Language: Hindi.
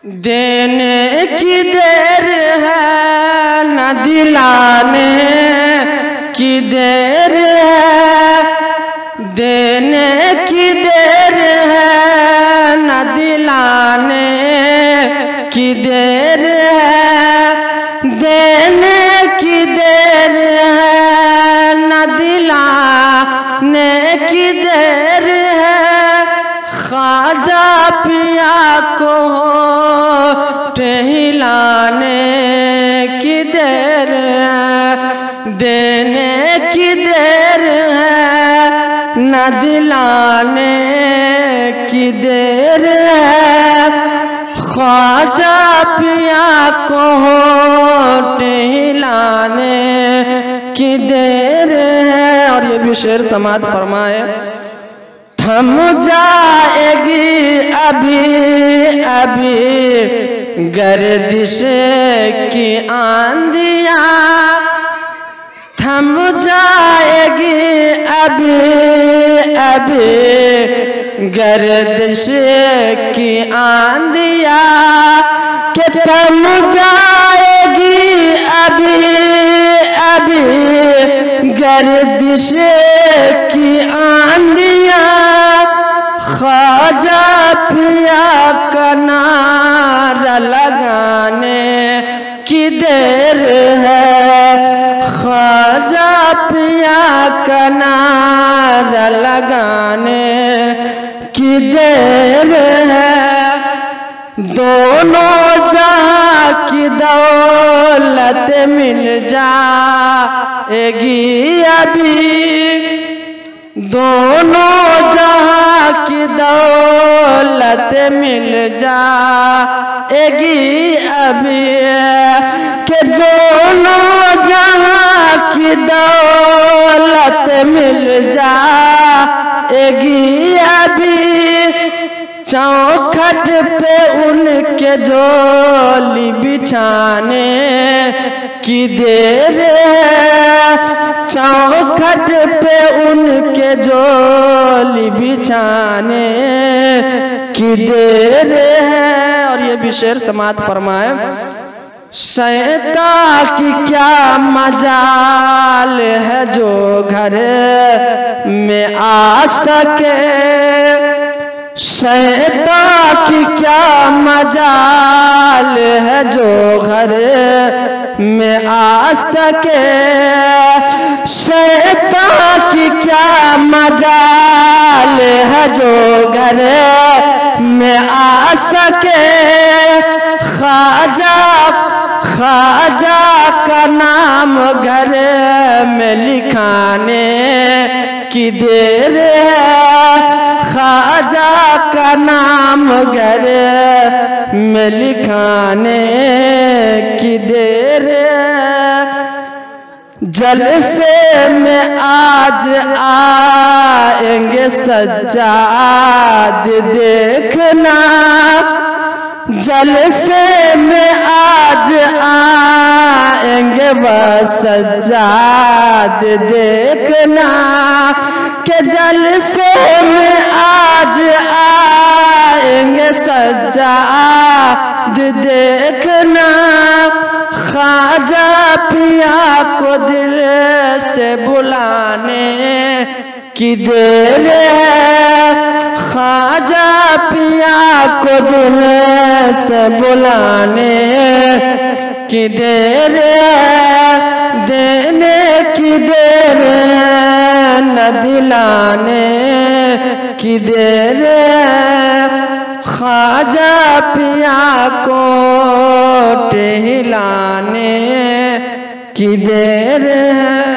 देने की देर है न दिलाने की देर है, देने की देर है न दिलाने की देर है, देने की देर है न दिलाने की देर है। ख्वाजा पिया को टहलाने की देर है, देने की देर है न दिलाने की देर है। ख्वाजा पिया को टहलाने की देर है। और ये भी शेर समात फरमाए, थम जाएगी अभी अभी गर्दिश की आंधियाँ, थम जाएगी अभी अभी गर्दिश की आंधियाँ, कि थम जाएगी अभी अभी गर्दिश की आंधियाँ। ख्वाजा पिया का नारा लगाने की देर है, ख्वाजा पिया का नारा लगाने की देर है। दोनों जहां की दौलत मिल जाएगी अभी, दोनों जहां की दौलत मिल जाएगी अभी, कि दोनों जहां की दौलत मिल जाएगी अभी। चौखट पे उनके झोली बिछाने की देर है, चौखट पे उनके झोली बिछाने की देर है। और ये भी शेर समात फरमाए, शैतान की क्या मजाल है जो घर में आ सके, शैतान की क्या मजाल है जो घर में आ सके, शैतान की क्या मजाल है जो घर में आ सके। ख्वाजा ख्वाजा का नाम घर में लिखाने की देर है, ख्वाजा का नाम घर में लिखाने की देर है। जलसे में आज आएंगे सज्जाद देखना, जलसे में आज आएंगे वह सज्जाद देखना, कि जलसे में आज आएंगे सज्जाद देखना। ख्वाजा पिया को दिल से बुलाने की देर है, ख्वाजा पिया को दिल से बुलाने की देर है, देने की देर है न दिलाने की देर है। ख्वाजा पिया को टहलाने की देर है।